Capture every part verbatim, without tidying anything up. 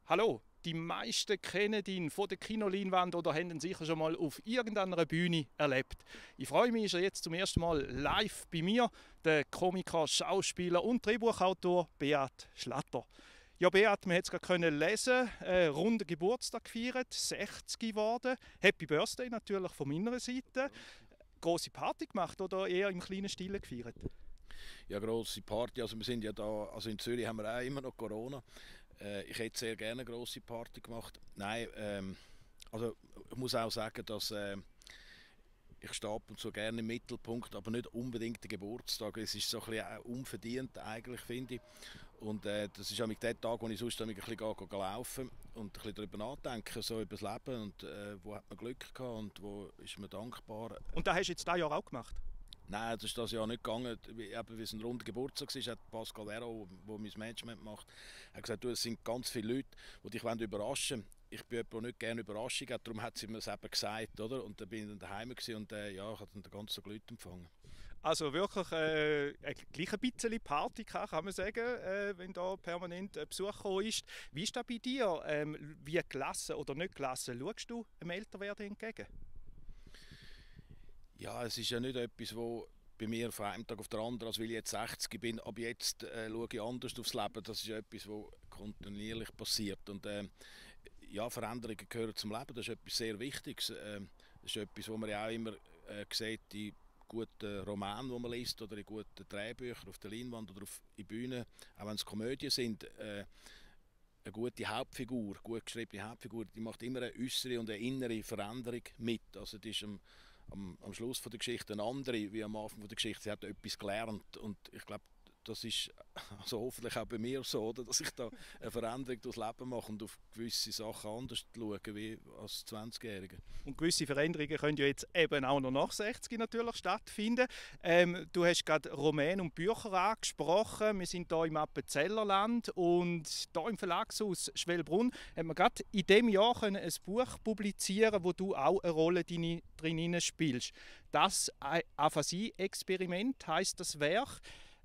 Hallo, die meisten kennen ihn von der Kinoleinwand oder haben ihn sicher schon mal auf irgendeiner Bühne erlebt. Ich freue mich, ist er jetzt zum ersten Mal live bei mir, der Komiker, Schauspieler und Drehbuchautor Beat Schlatter. Ja, Beat, wir konnten es gerade lesen, äh, runden Geburtstag gefeiert, sechzig geworden. Happy Birthday natürlich von meiner Seite. Große Party gemacht oder eher im kleinen Stil gefeiert? Ja, grosse Party. Also wir sind ja da, also in Zürich haben wir auch immer noch Corona. Äh, ich hätte sehr gerne eine grosse Party gemacht. Nein, ähm, also ich muss auch sagen, dass äh, ich stehe ab und zu gerne im Mittelpunkt, aber nicht unbedingt der Geburtstag. Es ist so ein bisschen unverdient eigentlich, finde ich. Und äh, das ist auch der Tag, wo ich sonst ein bisschen gehe, gehe laufen und ein bisschen darüber nachdenken, so über das Leben und äh, wo hat man Glück gehabt und wo ist man dankbar. Und das hast du jetzt dieses Jahr auch gemacht? Nein, das ist das Jahr nicht gegangen. Wie es ein runder Geburtstag war, hat Pascal Vero, der mein Management macht, hat gesagt, du, es sind ganz viele Leute, die dich überraschen wollen. Ich bin jemand, der nicht gerne Überraschungen hat, darum hat sie mir es eben gesagt. Oder? Und dann bin ich dann daheim und äh, ja, ich habe dann den ganzen Leute empfangen. Also wirklich äh, gleich ein bisschen Party kann man sagen, äh, wenn da permanent ein Besuch gekommen ist. Wie ist das bei dir? Ähm, wie gelassen oder nicht gelassen schaust du dem Älterwerden entgegen? Ja, es ist ja nicht etwas, wo bei mir von einem Tag auf den anderen, als weil ich jetzt sechzig bin, ab jetzt äh, schaue ich anders aufs Leben. Das ist ja etwas, was kontinuierlich passiert. Und äh, ja, Veränderungen gehören zum Leben, das ist etwas sehr Wichtiges. Äh, das ist etwas, was man ja auch immer äh, sieht in guten Romanen, die man liest, oder in guten Drehbüchern auf der Leinwand oder auf in Bühnen, auch wenn es Komödien sind. Äh, eine gute Hauptfigur, gut geschriebene Hauptfigur, die macht immer eine äußere und eine innere Veränderung mit. Also die ist am, am, am Schluss von der Geschichte eine andere wie am Anfang von der Geschichte. Sie hat etwas gelernt und ich glaube, das ist also hoffentlich auch bei mir so, oder, dass ich da eine Veränderung durchs Leben mache und auf gewisse Sachen anders schaue wie als zwanzigjähriger. Und gewisse Veränderungen können ja jetzt eben auch noch nach sechzig natürlich stattfinden. Ähm, du hast gerade Roman und Bücher angesprochen. Wir sind hier im Appenzellerland und hier im Verlagshaus Schwelbrunn haben wir gerade in diesem Jahr können ein Buch publizieren, wo du auch eine Rolle drin spielst. Das Aphasie-Experiment heisst das Werk.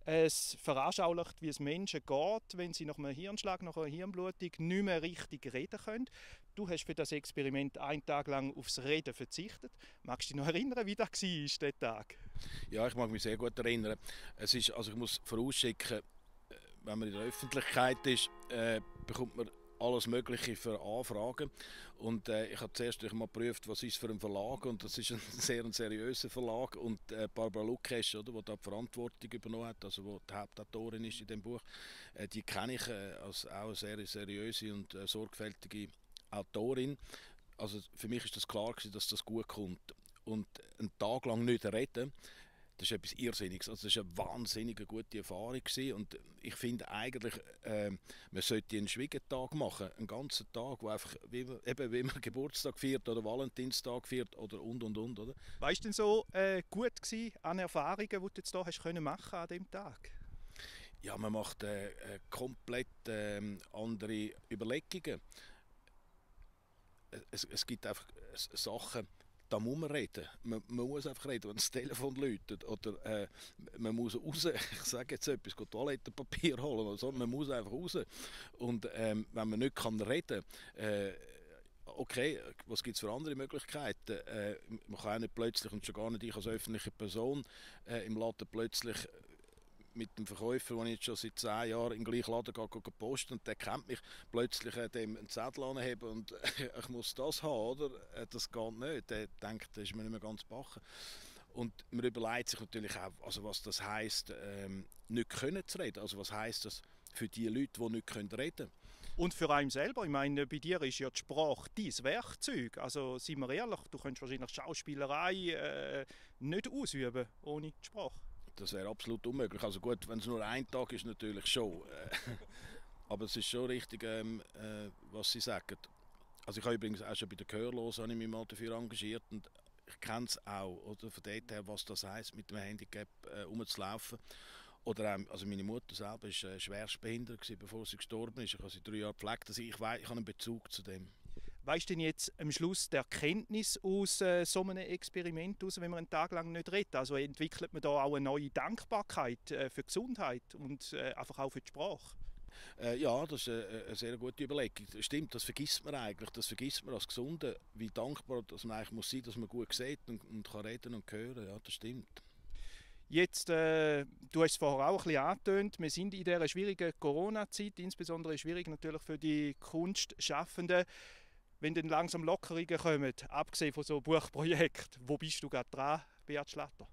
Es veranschaulicht, wie es Menschen geht, wenn sie nach einem Hirnschlag, nach einer Hirnblutung nicht mehr richtig reden können. Du hast für das Experiment einen Tag lang aufs Reden verzichtet. Magst du dich noch erinnern, wie das war, dieser Tag? Ja, ich mag mich sehr gut erinnern. Es ist, also ich muss vorausschicken, wenn man in der Öffentlichkeit ist, äh, bekommt man alles Mögliche für Anfragen. Und äh, ich habe zuerst mal geprüft, was ist für ein Verlag. Und das ist ein sehr ein seriöser Verlag. Und äh, Barbara Lukesch, oder, die da die Verantwortung übernommen hat, also die, die Hauptautorin ist in dem Buch, äh, die kenne ich äh, als auch eine sehr seriöse und äh, sorgfältige Autorin. Also für mich ist das klar gewesen, dass das gut kommt. Und einen Tag lang nicht reden, das ist etwas Irrsinniges. Also das war eine wahnsinnig gute Erfahrung gewesen. Und ich finde eigentlich, äh, man sollte einen Schwiegertag machen, einen ganzen Tag, wo einfach, wie man, eben wie man Geburtstag feiert oder Valentinstag feiert oder und und und. Oder? Was war denn so äh, gut gewesen an Erfahrungen, die du jetzt hier hast können machen an diesem Tag? Ja, man macht äh, äh, komplett äh, andere Überlegungen. Es, es gibt einfach äh, Sachen, da muss man reden. Man, man muss einfach reden, wenn das Telefon läutet. Oder äh, man muss raus. Ich sage jetzt etwas, Toilettenpapier holen oder so. Man muss einfach raus. Und ähm, wenn man nicht kann reden kann, äh, okay, was gibt es für andere Möglichkeiten? Äh, man kann auch nicht plötzlich, und schon gar nicht ich als öffentliche Person, äh, im Laden plötzlich mit dem Verkäufer, den ich jetzt schon seit zehn Jahren im gleichen Laden gehe, gehe posten und der kennt mich, plötzlich äh, dem einen Zettel anheben und äh, ich muss das haben, oder? Äh, das geht nicht. Der denkt, das ist mir nicht mehr ganz backen. Und man überlegt sich natürlich auch, also was das heisst, ähm, nicht können zu reden. Also was heisst das für die Leute, die nicht können reden können. Und für einen selber, ich meine, bei dir ist ja die Sprache dein Werkzeug. Also, seien wir ehrlich, du könntest wahrscheinlich Schauspielerei äh, nicht ausüben ohne die Sprache. Das wäre absolut unmöglich. Also gut, wenn es nur ein Tag ist, natürlich schon. Aber es ist schon richtig, ähm, äh, was Sie sagen. Also ich habe übrigens auch schon bei der Gehörlosen habe ich mich mal dafür engagiert und ich kenne es auch, oder, von dort her, was das heisst, mit dem Handicap äh, rumzulaufen. Oder auch, also meine Mutter selber war äh, schwerstbehindert gewesen, bevor sie gestorben ist. Ich habe sie drei Jahre gepflegt. Also ich, weiss, ich habe einen Bezug zu dem. Weißt du denn jetzt am Schluss die Erkenntnis aus äh, so einem Experiment, aus, wenn man einen Tag lang nicht redet? Also entwickelt man da auch eine neue Dankbarkeit äh, für die Gesundheit und äh, einfach auch für die Sprache? Äh, ja, das ist eine, eine sehr gute Überlegung. Stimmt, das vergisst man eigentlich. Das vergisst man als Gesunde, wie dankbar dass man eigentlich muss sein, dass man gut sieht und, und kann reden und hören. Ja, das stimmt. Jetzt, äh, du hast es vorher auch ein bisschen angetönt, wir sind in dieser schwierigen Corona-Zeit, insbesondere schwierig natürlich für die Kunstschaffenden. Wenn dann langsam Lockerungen kommen, abgesehen von so Buchprojekten, wo bist du gerade dran, Beat Schlatter?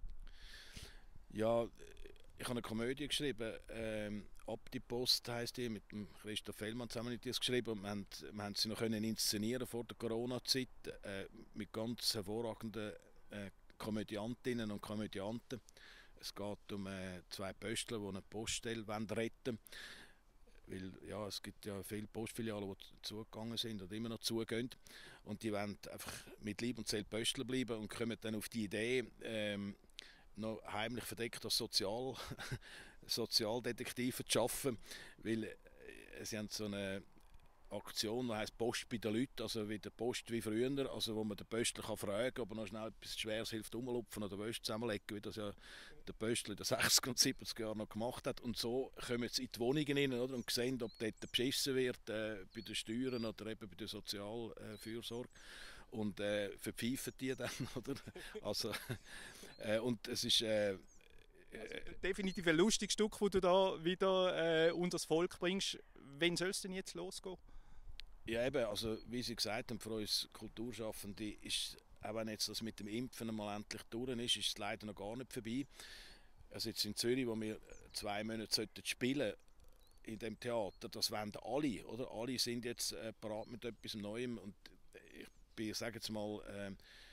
Ja, ich habe eine Komödie geschrieben, ähm, «Ab die Post» heisst die, mit dem Christoph Fellmann zusammen die das geschrieben, und wir haben, wir haben sie noch können inszenieren vor der Corona-Zeit äh, mit ganz hervorragenden äh, Komödiantinnen und Komödianten. Es geht um äh, zwei Pöstler, die eine Poststelle retten wollen. Weil ja, es gibt ja viele Postfilialen, die zugegangen sind oder immer noch zugehen. Und die wollen einfach mit Leib und Seele Pöstler bleiben und kommen dann auf die Idee, ähm, noch heimlich verdeckt als Sozial Sozialdetektive zu arbeiten. Weil äh, sie haben so eine Aktion, die heisst «Post bei den Leuten», also wie der Post wie früher, also wo man den Pöstler kann fragen kann, ob er noch schnell etwas Schweres hilft, rumlupfen oder Wäsche zusammenlegen, wie das ja der Pöstler in den sechziger und siebziger Jahren noch gemacht hat. Und so kommen sie in die Wohnungen rein, oder, und sehen, ob dort beschissen wird äh, bei den Steuern oder eben bei der Sozialfürsorge. Und äh, verpfeifen die dann, oder? Also, äh, und es ist... Äh, Also definitiv ein lustiges Stück, das du da wieder äh, unter das Volk bringst. Wann soll es denn jetzt losgehen? Ja, eben, also wie Sie gesagt haben, für uns Kulturschaffende ist, auch wenn jetzt das mit dem Impfen mal endlich durch ist, ist es leider noch gar nicht vorbei. Also jetzt in Zürich, wo wir zwei Monate sollten spielen in dem Theater, das wollen alle, oder? Alle sind jetzt äh, parat mit etwas Neuem, und ich bin, sage jetzt mal, äh,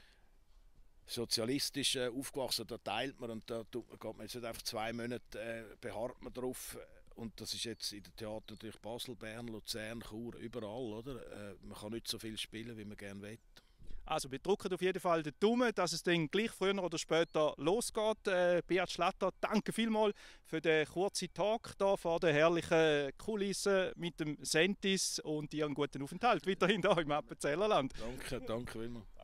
sozialistisch äh, aufgewachsen, da teilt man, und da geht man jetzt nicht einfach zwei Monate, äh, beharrt man drauf. Und das ist jetzt in den Theatern natürlich Basel, Bern, Luzern, Chur, überall, oder? Äh, man kann nicht so viel spielen, wie man gerne will. Also wir drücken auf jeden Fall den Daumen, dass es dann gleich früher oder später losgeht. Äh, Beat Schlatter, danke vielmals für den kurzen Talk hier vor der herrlichen Kulisse mit dem Sentis, und dir einen guten Aufenthalt weiterhin hier im Appenzellerland. Danke, danke vielmals.